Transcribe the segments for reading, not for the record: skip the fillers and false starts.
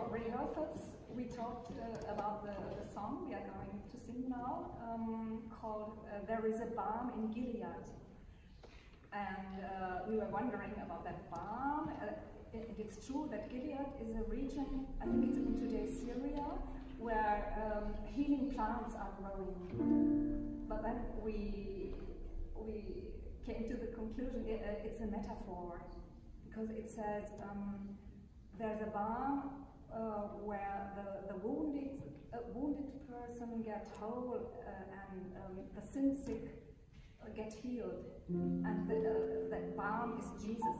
rehearsals, we talked about the song we are going to sing now, called There Is a Balm in Gilead. And we were wondering about that balm. It's true that Gilead is a region, I think it's in today's Syria, where healing plants are growing. But then we came to the conclusion it's a metaphor, because it says there's a balm where the wounded person gets whole and the sin sick get healed, and that balm is Jesus.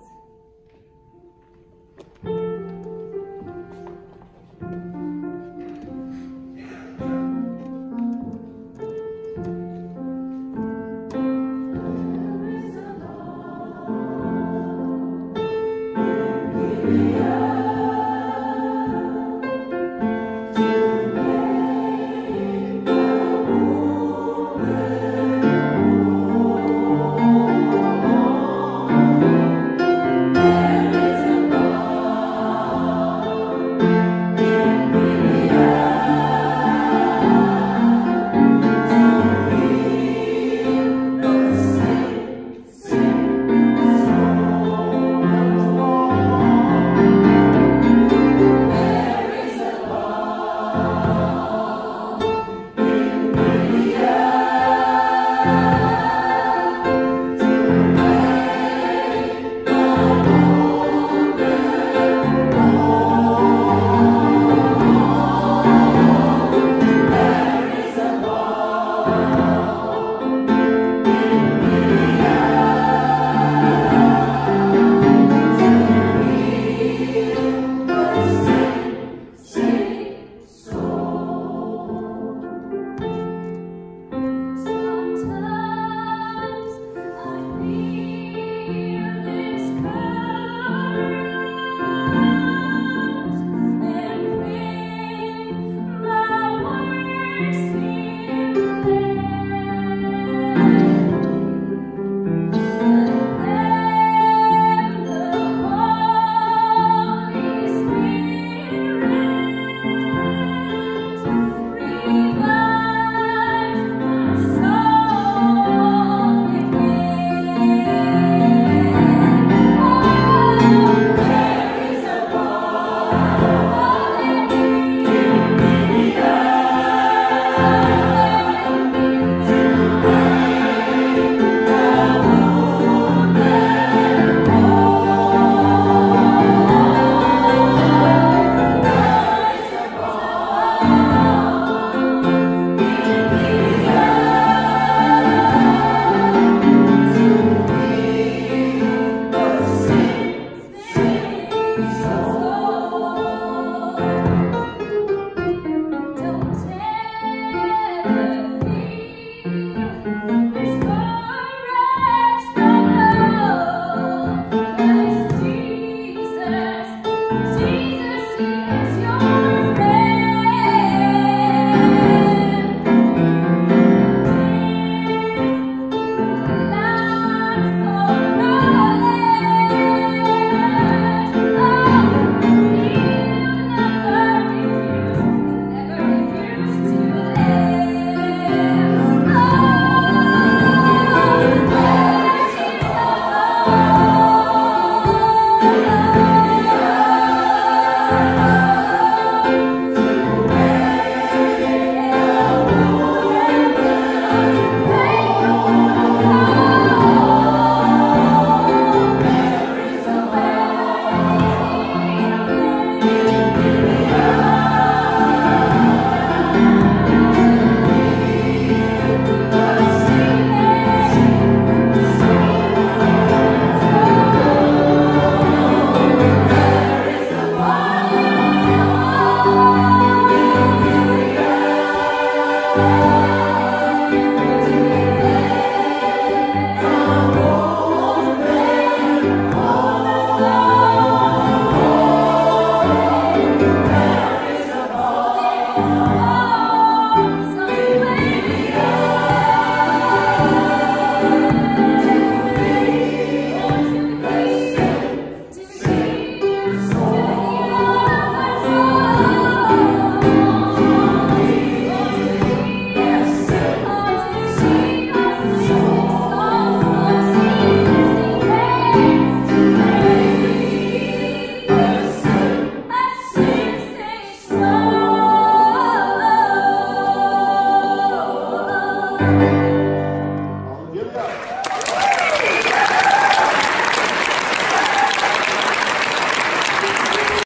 Bye.